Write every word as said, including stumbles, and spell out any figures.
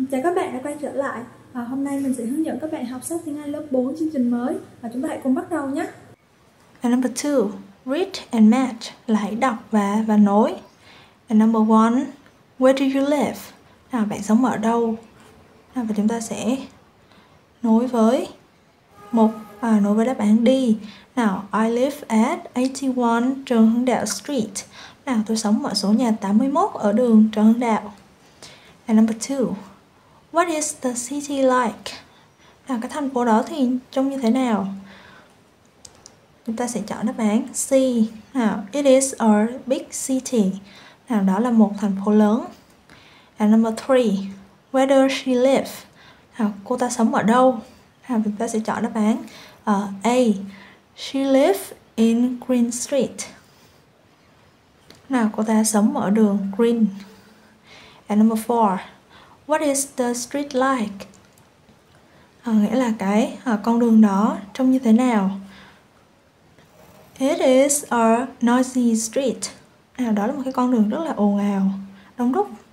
Chào các bạn đã quay trở lại. À, hôm nay mình sẽ hướng dẫn các bạn học sách tiếng Anh lớp bốn chương trình mới. Và chúng ta hãy cùng bắt đầu nhé. And number two, read and match là hãy đọc và và nối. And number one, where do you live? Nào, bạn sống ở đâu? Nào, và chúng ta sẽ nối với một à, nối với đáp án D. Nào, I live at eighty-one Trần Hưng Đạo Street. Nào, tôi sống ở số nhà tám mươi mốt ở đường Trần Hưng Đạo. And number two, what is the city like? Nào, cái thành phố đó thì trông như thế nào? Chúng ta sẽ chọn đáp án C. Nào, it is a big city. Nào, đó là một thành phố lớn. And number three, where does she live? Nào, cô ta sống ở đâu? Nào, chúng ta sẽ chọn đáp án uh, A. She lives in Green Street. Nào, cô ta sống ở đường Green. And number four, what is the street like? À, nghĩa là cái à, con đường đó trông như thế nào? It is a noisy street. À, đó là một cái con đường rất là ồn ào, đông đúc.